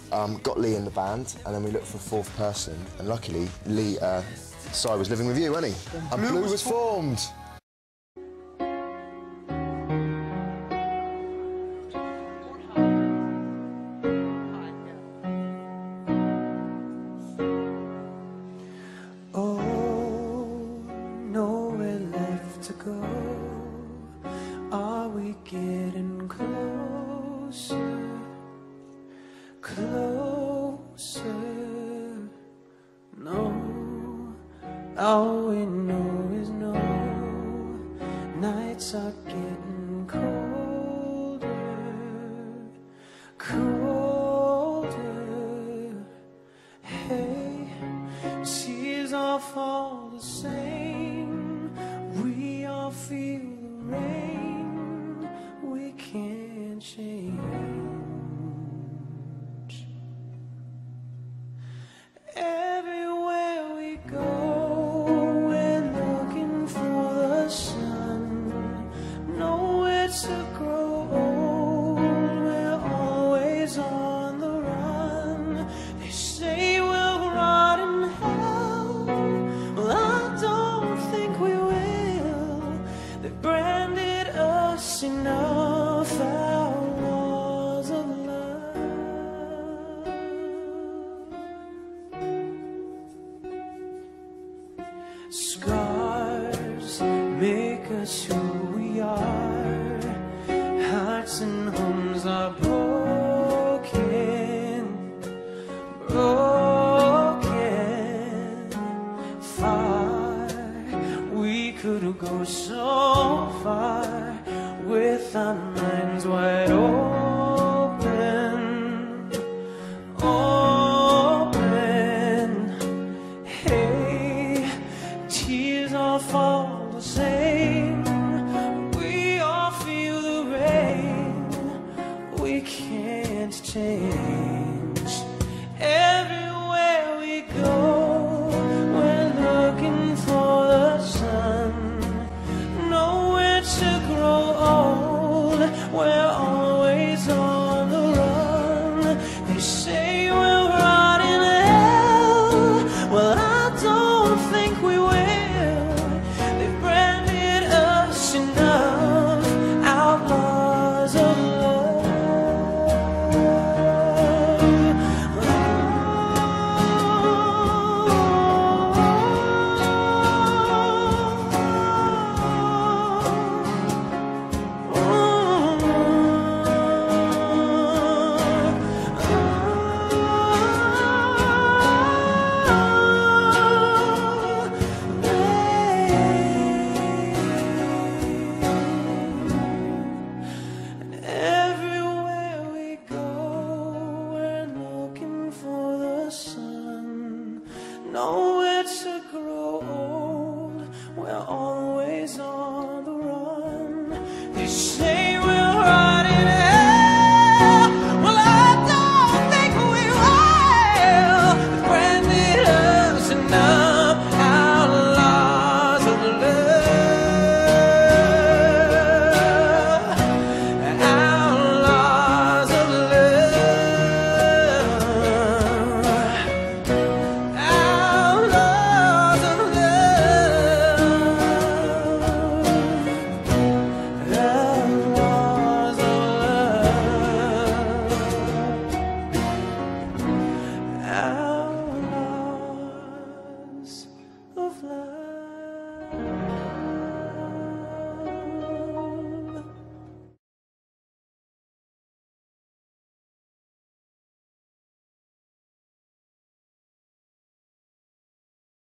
got Lee in the band, and then we looked for a fourth person, and luckily Lee, Si was living with you, wasn't he? And Blue was formed. Nowhere left to go. Are we getting closer? Closer? No. All we know is no. Nights are getting colder. Colder. Hey, tears all fall the same. We all feel the rain. We can't change. Everywhere we go, we're looking for the sun. Nowhere to grow old. We're always on the run. They say we'll rot in hell. Well, I don't think we will. They branded us enough, outlaws of love. Scars make us who we are. Hearts and homes are broken, broken. Far, we could go so far with our minds wide open, open. Hey, tears all fall the same. We all feel the rain. We can't change. Everywhere we go, we're looking for the sun. Nowhere to grow old. We're always on the run. They say we'll rot in hell. Well, I don't think we will. They've branded us enough, outlaws of love. Everywhere we go, we're looking for the sun. Nowhere to grow old. We're always on the run. They say we'll rot in hell. Well, I don't think we will. They branded us enough, outlaws of love. Outlaws of love. Outlaws of love. Outlaws of love. Outlaws of love.